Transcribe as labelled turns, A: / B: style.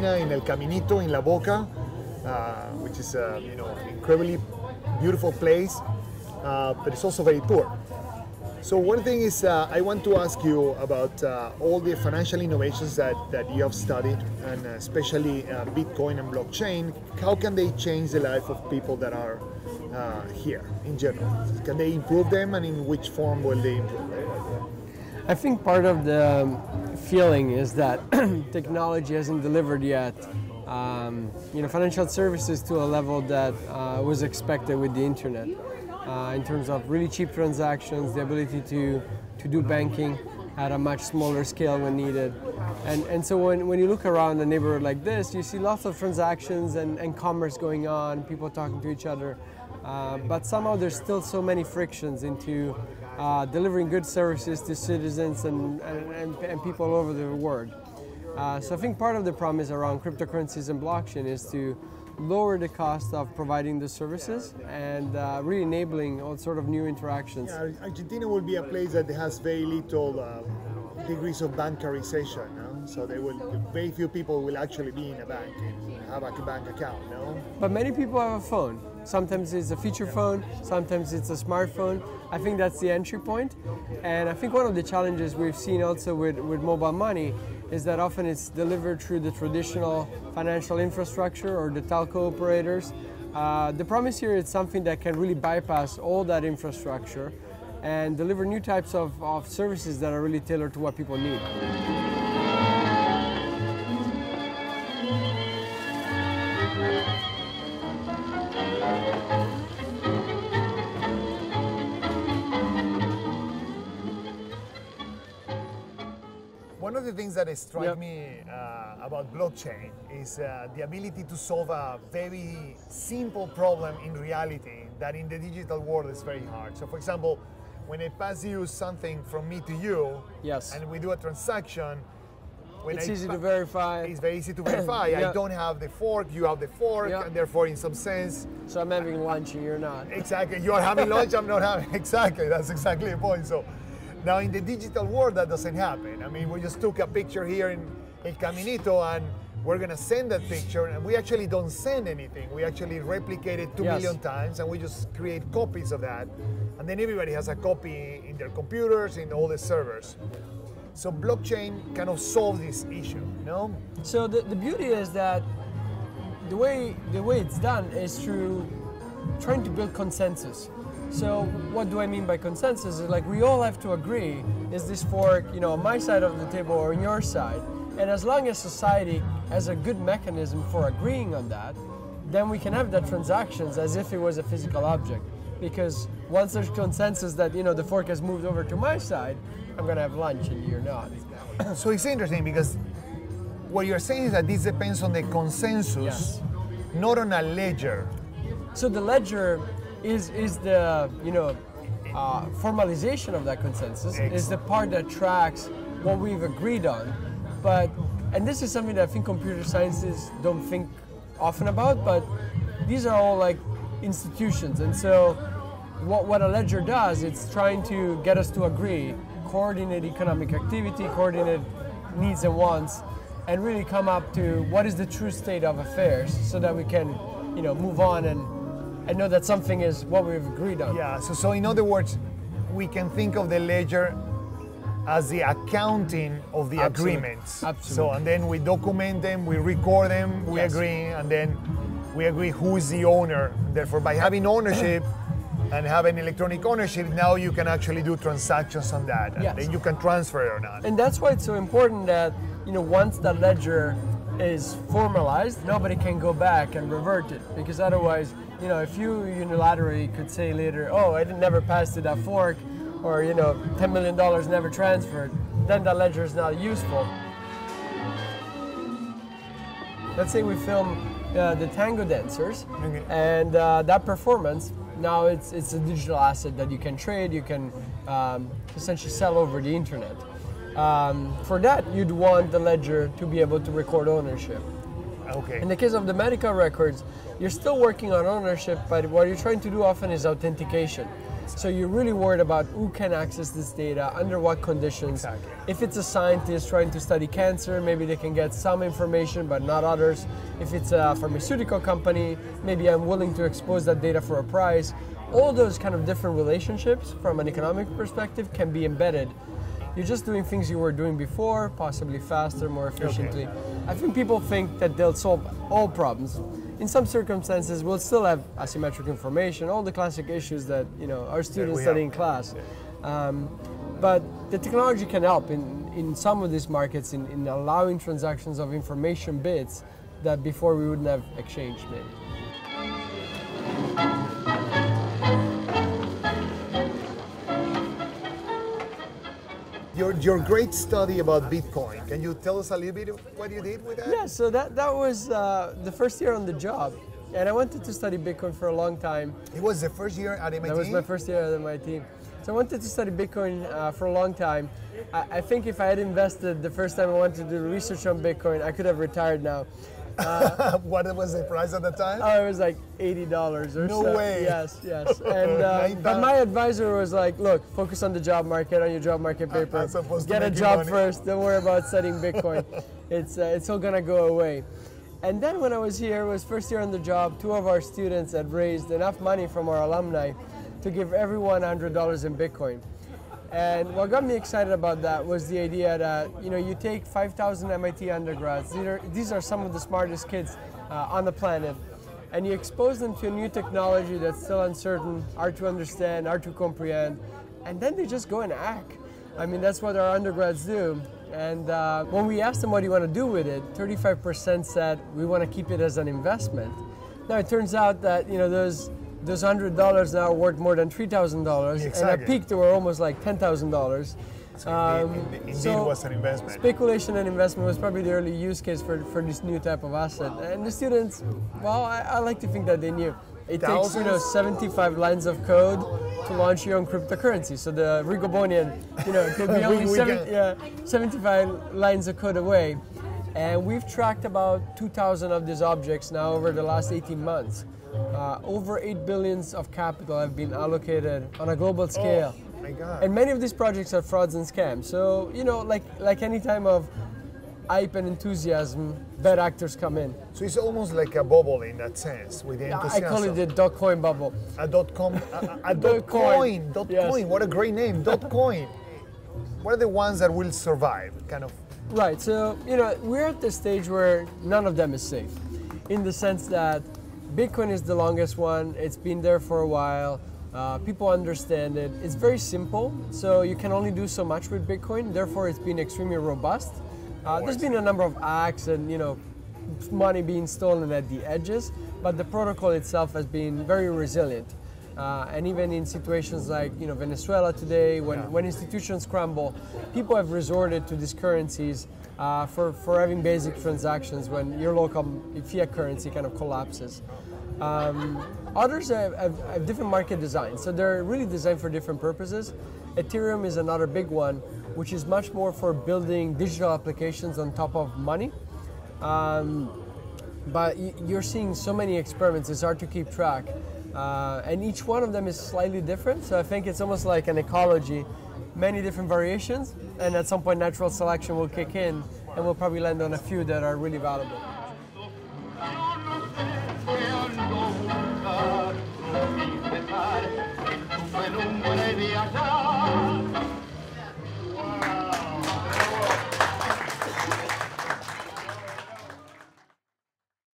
A: Argentina, in El Caminito, in La Boca, which is you know, an incredibly beautiful place, but it's also very poor. So one thing is, I want to ask you about all the financial innovations that you have studied, and especially Bitcoin and blockchain. How can they change the life of people that are here in general? Can they improve them, and in which form will they improve them?
B: I think part of the feeling is that technology hasn't delivered yet you know, financial services to a level that was expected with the internet. In terms of really cheap transactions, the ability to do banking at a much smaller scale when needed. And so when you look around a neighborhood like this, you see lots of transactions and commerce going on, people talking to each other, but somehow there's still so many frictions into delivering good services to citizens and people all over the world. So I think part of the promise around cryptocurrencies and blockchain is to lower the cost of providing the services and really enabling all sort of new interactions.
A: Yeah, Argentina will be a place that has very little degrees of bankarization, no? So very few people will actually be in a bank and have a bank account, no?
B: But many people have a phone. Sometimes it's a feature phone, sometimes it's a smartphone. I think that's the entry point. And I think one of the challenges we've seen also with mobile money is that often it's delivered through the traditional financial infrastructure or the telco operators. The promise here is something that can really bypass all that infrastructure and deliver new types of services that are really tailored to what people need.
A: One of the things that strike me about blockchain is the ability to solve a very simple problem in reality that in the digital world is very hard. So for example, when I pass you something from me to you, and we do a transaction,
B: it's easy to verify.
A: It's very easy to verify. I don't have the fork, you have the fork, and therefore in some sense...
B: So I'm having lunch and you're not.
A: Exactly, you are having lunch, I'm not having, exactly, that's exactly the point. So now in the digital world that doesn't happen. I mean, we just took a picture here in El Caminito and we're gonna send that picture, and we actually don't send anything. We actually replicate it 2 million times, and we just create copies of that. And then everybody has a copy in their computers, in all the servers. So blockchain kind of solves this issue, no?
B: So the beauty is that the way it's done is through trying to build consensus. So what do I mean by consensus? Is like we all have to agree, is this fork, you know, on my side of the table or on your side? And as long as society has a good mechanism for agreeing on that, then we can have the transactions as if it was a physical object. Because once there's consensus that, you know, the fork has moved over to my side, I'm gonna have lunch and you're not.
A: So it's interesting because what you're saying is that this depends on the consensus, not on a ledger.
B: So the ledger is the, you know, formalization of that consensus, is the part that tracks what we've agreed on. But, and this is something that I think computer scientists don't think often about, but these are all like institutions. And so what a ledger does, it's trying to get us to agree, coordinate economic activity, coordinate needs and wants, and really come up to what is the true state of affairs so that we can, you know, move on and know that something is what we've agreed on.
A: Yeah, so in other words, we can think of the ledger as the accounting of the agreements.
B: Absolutely.
A: So, and then we document them, we record them, we agree, and then we agree who is the owner. Therefore, by having ownership and having electronic ownership, now you can actually do transactions on that, and then you can transfer it or not.
B: And that's why it's so important that, you know, once that ledger is formalized, nobody can go back and revert it, because otherwise, you know, if you unilaterally could say later, oh, I never passed to that fork, or, you know, $10 million never transferred, then that ledger is not useful. Let's say we film the Tango dancers, and that performance, now it's a digital asset that you can trade, you can essentially sell over the internet. For that, you'd want the ledger to be able to record ownership.
A: Okay.
B: In the case of the medical records, you're still working on ownership, but what you're trying to do often is authentication. So you're really worried about who can access this data, under what conditions.
A: Exactly.
B: If it's a scientist trying to study cancer, maybe they can get some information but not others. If it's a pharmaceutical company, maybe I'm willing to expose that data for a price. All those kind of different relationships from an economic perspective can be embedded. You're just doing things you were doing before, possibly faster, more efficiently.
A: Okay.
B: I think people think that they'll solve all problems. In some circumstances, we'll still have asymmetric information, all the classic issues that our students study in class. But the technology can help in some of these markets in allowing transactions of information bits that before we wouldn't have exchanged maybe.
A: Your great study about Bitcoin. Can you tell us a little bit of what you did with that?
B: Yeah, so that was the first year on the job. And I wanted to study Bitcoin for a long time.
A: It was the first year at MIT?
B: That was my first year at MIT. So I wanted to study Bitcoin for a long time. I think if I had invested the first time I wanted to do research on Bitcoin, I could have retired now.
A: What was the price at the time?
B: Oh, it was like $80 or so.
A: No way.
B: Yes. And but my advisor was like, look, focus on the job market, on your job market paper.
A: As opposed to
B: Get a
A: making
B: job
A: money.
B: first. Don't worry about studying Bitcoin. It's all gonna go away. And then when I was here, it was first year on the job. 2 of our students had raised enough money from our alumni to give everyone $100 in Bitcoin. And what got me excited about that was the idea that you take 5,000 MIT undergrads. These are some of the smartest kids on the planet, and you expose them to a new technology that's still uncertain, hard to understand, hard to comprehend, and then they just go and act. I mean, that's what our undergrads do. And when we asked them what do you want to do with it, 35% said we want to keep it as an investment. Now it turns out that those $100 now are worth more than $3,000,
A: Exactly.
B: and at peak they were almost like $10,000.
A: Indeed was an investment.
B: Speculation and investment was probably the early use case for this new type of asset. And the students, well, I like to think that they knew. It takes 75 lines of code to launch your own cryptocurrency. So the Rigobonian, could be only 75 lines of code away. And we've tracked about 2,000 of these objects now over the last 18 months. Over 8 billion of capital have been allocated on a global scale.
A: Oh my God.
B: And many of these projects are frauds and scams. So, like any time of hype and enthusiasm, bad actors come in.
A: So it's almost like a bubble in that sense, with the enthusiasm.
B: I call it the dot-coin bubble.
A: A dot-com, a dot-coin. Dot-coin, what a great name, dot-coin. What are the ones that will survive, kind of?
B: Right, so, we're at the stage where none of them is safe, in the sense that Bitcoin is the longest one. It's been there for a while. People understand it. It's very simple, so you can only do so much with Bitcoin. Therefore, it's been extremely robust. There's been a number of hacks and money being stolen at the edges, but the protocol itself has been very resilient. And even in situations like Venezuela today, when institutions crumble, people have resorted to these currencies for having basic transactions when your local fiat currency kind of collapses. Others have different market designs, so they're really designed for different purposes. Ethereum is another big one, which is much more for building digital applications on top of money. But you're seeing so many experiments, it's hard to keep track. And each one of them is slightly different, so I think it's almost like an ecology, many different variations, and at some point natural selection will kick in, and we'll probably land on a few that are really valuable.